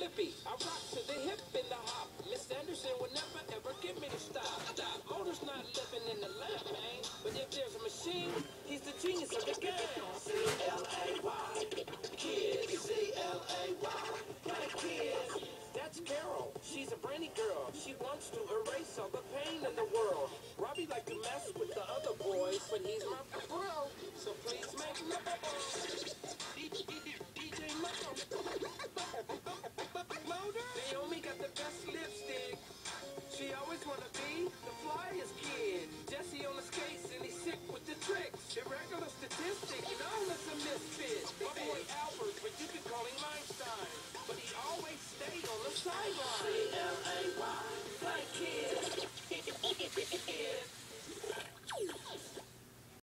hippie. I rock to the hip and the hop. Miss Anderson will never ever get me to stop. Motors not living in